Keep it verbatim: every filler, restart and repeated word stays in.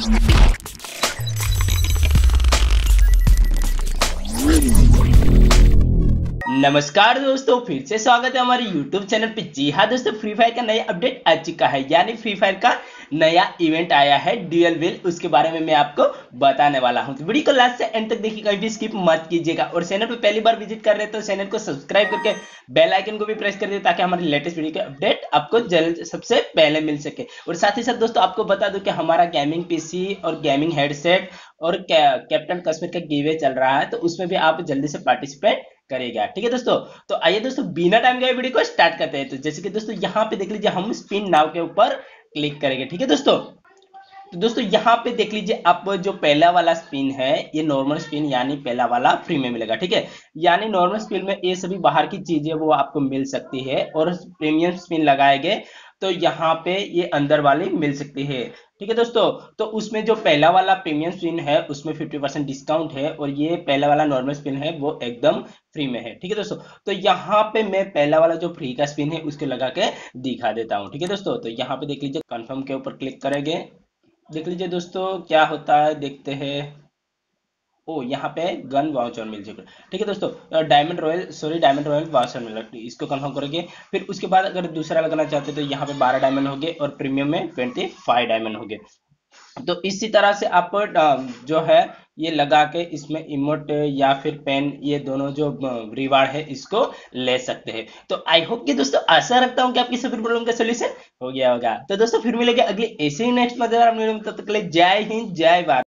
नमस्कार दोस्तों, फिर से स्वागत है हमारे YouTube चैनल पे। जी हाँ दोस्तों, फ्री फायर का नया अपडेट आ चुका है, यानी फ्री फायर का नया इवेंट आया है ड्यूअल व्हील। उसके बारे में मैं आपको बताने वाला हूँ, तो वीडियो को लास्ट से एंड तक देखिए, कहीं भी स्किप मत कीजिएगा। और चैनल पे पहली बार विजिट कर रहे हैं तो चैनल को सब्सक्राइब करके बेल आइकन को भी प्रेस कर दे, ताकि हमारे लेटेस्ट वीडियो के अपडेट आपको जल्द सबसे पहले मिल सके। और साथ ही साथ दोस्तों आपको बता दूं कि हमारा गेमिंग पीसी और गेमिंग हेडसेट और कैप्टन कश्मीर का गिवे चल रहा है, तो उसमें भी आप जल्दी से पार्टिसिपेट करेगा। ठीक है दोस्तों, तो आइए दोस्तों बिना टाइम के वीडियो को स्टार्ट करते हैं। तो जैसे कि दोस्तों यहाँ पे देख लीजिए, हम स्पिन नाउ के ऊपर क्लिक करेंगे। ठीक है दोस्तों, तो दोस्तों यहाँ पे देख लीजिए, आप जो पहला वाला स्पिन है ये नॉर्मल स्पिन, यानी पहला वाला फ्री में मिलेगा। ठीक है, यानी नॉर्मल स्पिन में ये सभी बाहर की चीजें वो आपको मिल सकती है, और प्रीमियम स्पिन लगाएंगे तो यहाँ पे ये अंदर वाली मिल सकती है। ठीक है दोस्तों, तो उसमें जो पहला वाला प्रीमियम स्पिन है उसमें फिफ्टी परसेंट डिस्काउंट है, और ये पहला वाला नॉर्मल स्पिन है वो एकदम फ्री में है। ठीक है दोस्तों, तो यहाँ पे मैं पहला वाला जो फ्री का स्पिन है उसके लगा के दिखा देता हूँ। ठीक है दोस्तों, तो यहाँ पे देख लीजिए, कंफर्म के ऊपर क्लिक करेंगे। देख लीजिए दोस्तों क्या होता है, देखते हैं। ओ, यहाँ पे गन वाउचर मिल जाएगा। ठीक है दोस्तों, diamond royal sorry diamond royal voucher मिल रहा है, इसको कंफर्म करेंगे। फिर उसके बाद अगर दूसरा लगाना चाहते हैं तो यहाँ पे बारह डायमंड हो गए, और प्रीमियम में ट्वेंटी फाइव डायमंड हो गए। तो इसी तरह से आप अ, जो है ये लगा के इसमें इमोट या फिर पेन, ये दोनों जो रिवार्ड है इसको ले सकते हैं। तो आई होप कि दोस्तों, आशा रखता हूँ कि आपकी सभी प्रॉब्लम का सोल्यूशन हो गया होगा। तो दोस्तों फिर मिलेंगे अगली ऐसे ही नेक्स्ट मजेदार वीडियो में, तब तक के लिए जय हिंद जय भारत।